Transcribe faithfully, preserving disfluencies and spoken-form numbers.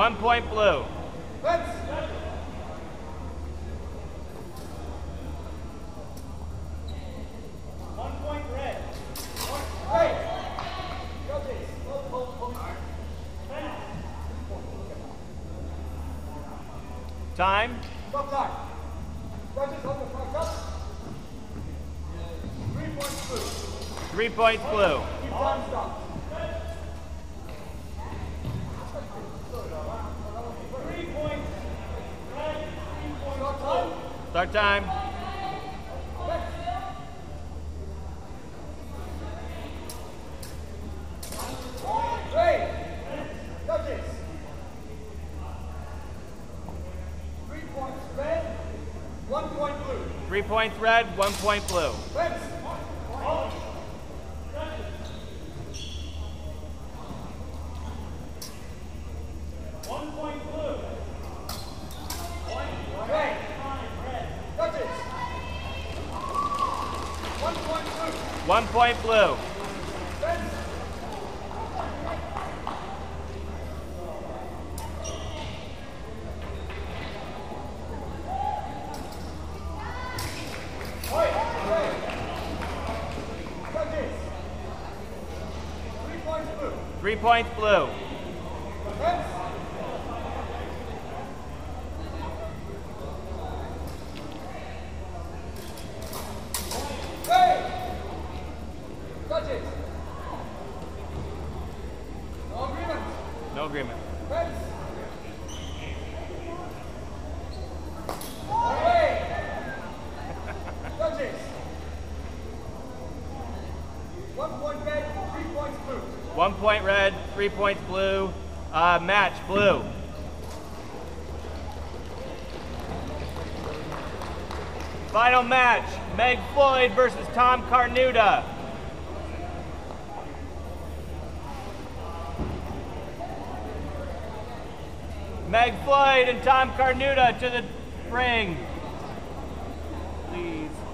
One point blue. Fence. One point red. One, hey. Judges. Hold, hold, hold. Fence. Time. Stop time. Judges, hold the clock up. Three points blue. Three points blue. Keep time stop. Three points red. Three points blue. Start time. Hey. Judges. Three points red. One point blue. Three points red, one point blue. Fence. One point blue. One red. Judges. One point blue. One point blue. Fence. White. Red. Judges. Three points blue. Three points blue. Fence. Hey! Judges! No agreement. No agreement. Fence. Away! Judges! One point red, three points blue. One point red, three points blue. Uh, match, blue. Final match, Meg Floyd versus Tom Carnuta. Meg Floyd and Tom Carnuta to the ring. Please.